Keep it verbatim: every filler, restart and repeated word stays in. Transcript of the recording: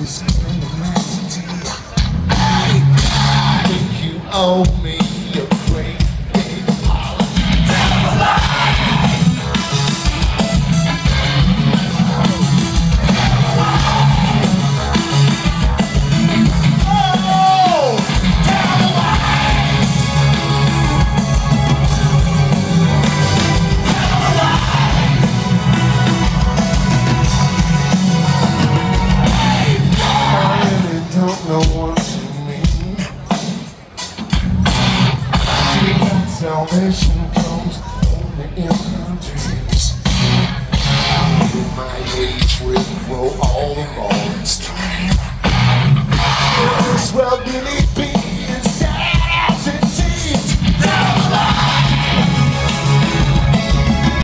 this animosity. I think you owe me a great big apology. Tell a lie. Oh, tell a lie. Tell a lie. I really don't know what you mean. Salvation comes only in my dreams. I feel my hate.